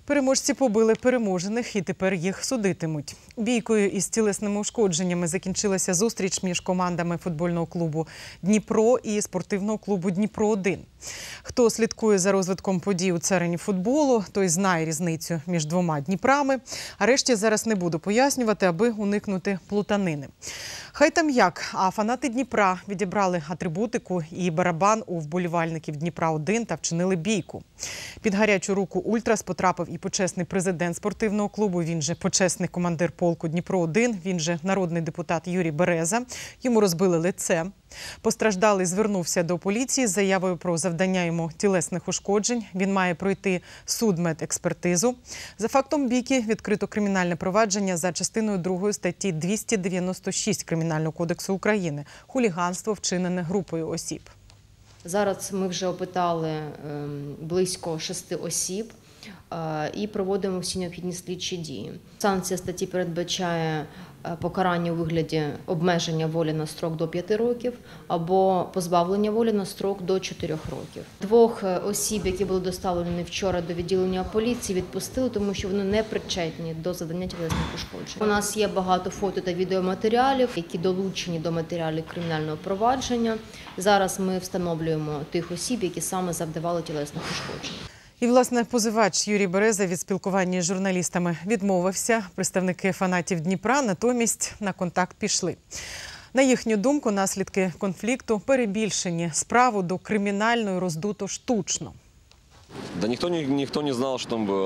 Переможці побили переможених і тепер їх судитимуть. Бійкою із тілесними ушкодженнями закінчилася зустріч між командами футбольного клубу «Дніпро» і спортивного клубу «Дніпро-1». Хто слідкує за розвитком подій у царині футболу, той знає різницю між двома Дніпрами. А решті зараз не буду пояснювати, аби уникнути плутанини. Хай там як, а фанати Дніпра відібрали атрибутику і барабан у вболівальників Дніпра-1 та вчинили бійку. Під гарячу руку ультрас потрапив і почесний президент спортивного клубу, він же почесний командир полку Дніпро-1, він же народний депутат Юрій Береза. Йому розбили лице. Постраждалий звернувся до поліції з заявою про завдання йому тілесних ушкоджень. Він має пройти судмедекспертизу. За фактом бійки відкрито кримінальне провадження за частиною 2 статті 296 Кримінального кодексу України – хуліганство, вчинене групою осіб. Зараз ми вже опитали близько 6 осіб і проводимо всі необхідні слідчі дії. Санкція статті передбачає покарання у вигляді обмеження волі на строк до 5 років або позбавлення волі на строк до 4 років. 2 осіб, які були доставлені вчора до відділення поліції, відпустили, тому що вони не причетні до завдання тілесних ушкоджень. У нас є багато фото та відеоматеріалів, які долучені до матеріалів кримінального провадження. Зараз ми встановлюємо тих осіб, які саме завдавали тілесних ушкоджень. І, власне, позивач Юрій Береза від спілкування з журналістами відмовився. Представники фанатів Дніпра натомість на контакт пішли. На їхню думку, наслідки конфлікту перебільшені. Справу до кримінальної роздуто штучно. Да никто не знал,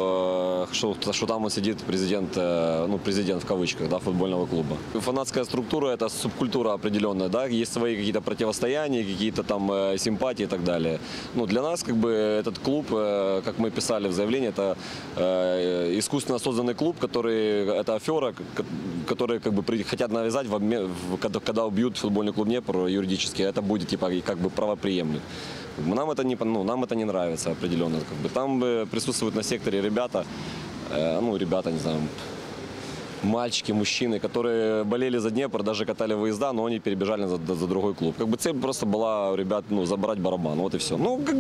что там сидит президент, президент в кавычках, да, футбольного клуба. Фанатская структура – это субкультура определенная, да, есть свои какие-то противостояния, какие-то там симпатии и так далее. Ну, для нас этот клуб, как мы писали в заявлении, это искусственно созданный клуб, это афера, которые хотят навязать, когда убьют футбольный клуб Днепр юридически, это будет правопреемник. Нам это не нравится определенно. Там присутствуют на секторе ребята, не знаю, мальчики, мужчины, которые болели за Днепр, даже катали выезда, но они перебежали за другой клуб. Цель просто была у ребят забрать барабан, вот и все.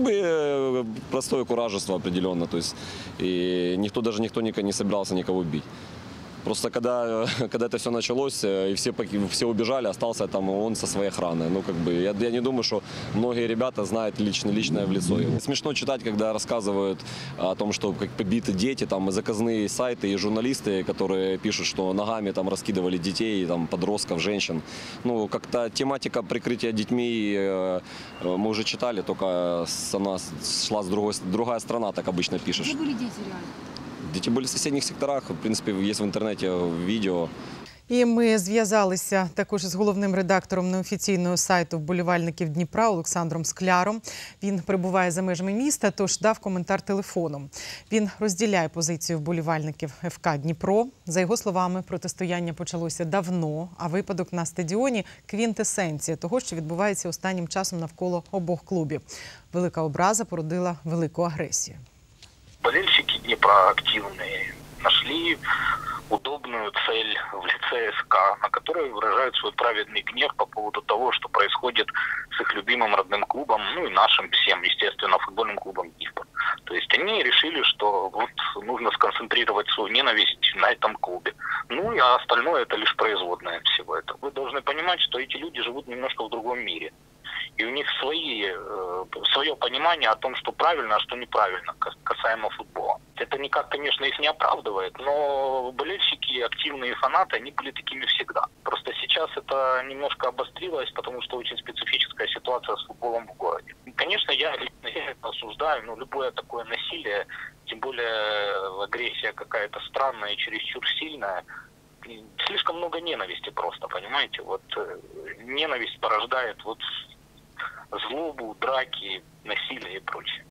Простое куражество определенно, то есть и никто не собирался никого бить. Просто когда это все началось, и все убежали, остался там он со своей охраной. Я не думаю, что многие ребята знают личное в лицо его. Смешно читать, когда рассказывают о том, что побиты дети, там заказные сайты и журналисты, которые пишут, что ногами там раскидывали детей, там подростков, женщин. Как-то тематика прикрытия детьми мы уже читали, только она шла другая страна, так обычно пишешь. Где были дети реально? Дети были в соседних секторах, в принципе, есть в интернете видео. І ми зв'язалися також з головним редактором неофіційного сайту вболівальників Дніпра Олександром Скляром. Він перебуває за межами міста, тож дав коментар телефоном. Він розділяє позицію вболівальників ФК «Дніпро». За його словами, протистояння почалося давно, а випадок на стадіоні – квінтесенція того, що відбувається останнім часом навколо обох клубів. Велика образа породила велику агресію. Болельщики Днепра активные нашли удобную цель в лице СК, на которой выражают свой праведный гнев по поводу того, что происходит с их любимым родным клубом, и нашим всем, естественно, футбольным клубом Днепр. То есть они решили, что нужно сконцентрировать свою ненависть на этом клубе. А остальное это лишь производное всего этого. Вы должны понимать, что эти люди живут немножко в другом мире. И у них свое понимание о том, что правильно, а что неправильно, касаемо футбола. Это никак, конечно, их не оправдывает, но болельщики, активные фанаты, они были такими всегда. Просто сейчас это немножко обострилось, потому что очень специфическая ситуация с футболом в городе. Конечно, я это осуждаю, любое такое насилие, тем более агрессия какая-то странная и чересчур сильная, слишком много ненависти просто, понимаете? Ненависть порождает злобу, драки, насилие и прочее.